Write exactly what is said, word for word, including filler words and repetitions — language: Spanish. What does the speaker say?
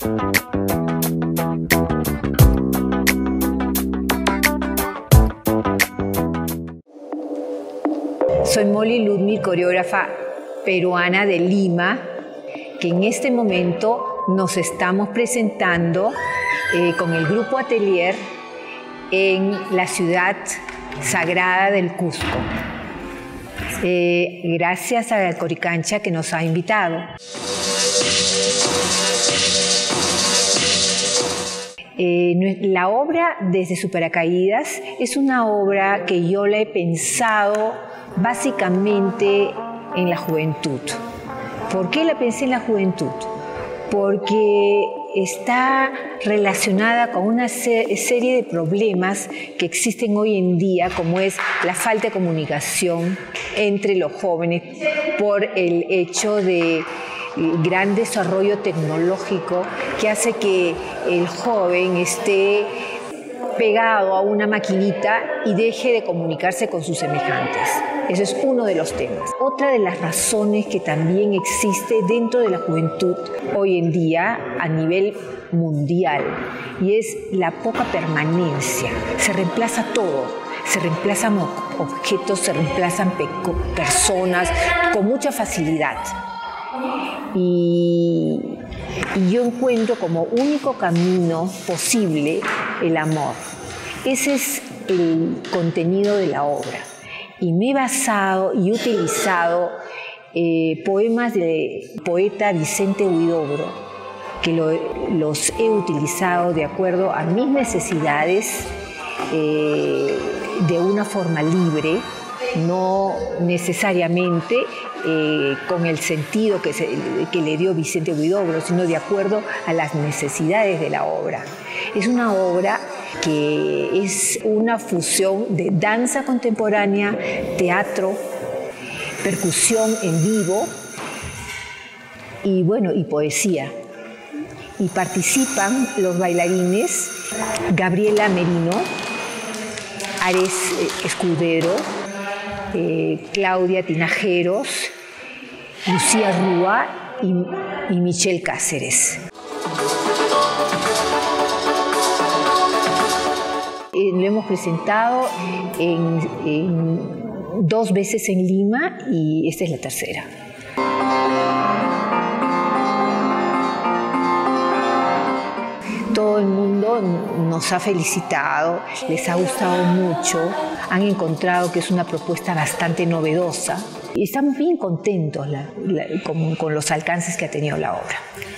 Soy Molly Ludmir, coreógrafa peruana de Lima, que en este momento nos estamos presentando eh, con el Grupo Atelier en la ciudad sagrada del Cusco. Eh, gracias a Coricancha que nos ha invitado. Eh, la obra Desde su paracaídas es una obra que yo la he pensado básicamente en la juventud. ¿Por qué la pensé en la juventud? Porque está relacionada con una serie de problemas que existen hoy en día, como es la falta de comunicación entre los jóvenes por el hecho de gran desarrollo tecnológico que hace que el joven esté pegado a una maquinita y deje de comunicarse con sus semejantes. Ese es uno de los temas. Otra de las razones que también existe dentro de la juventud hoy en día a nivel mundial, y es la poca permanencia. Se reemplaza todo. Se reemplazan objetos, se reemplazan personas con mucha facilidad. Y, y yo encuentro como único camino posible el amor. Ese es el contenido de la obra. Y me he basado y utilizado eh, poemas del poeta Vicente Huidobro, que lo, los he utilizado de acuerdo a mis necesidades, eh, de una forma libre, no necesariamente eh, con el sentido que, se, que le dio Vicente Huidobro, sino de acuerdo a las necesidades de la obra. Es una obra que es una fusión de danza contemporánea, teatro, percusión en vivo y, bueno, y poesía. Y participan los bailarines Gabriela Merino, Ares Escudero, eh, Claudia Tinajeros, Lucía Rúa y, y Michelle Cáceres. Eh, lo hemos presentado en, en dos veces en Lima y esta es la tercera. Todo el mundo nos ha felicitado, les ha gustado mucho, han encontrado que es una propuesta bastante novedosa y estamos bien contentos la, la, con, con los alcances que ha tenido la obra.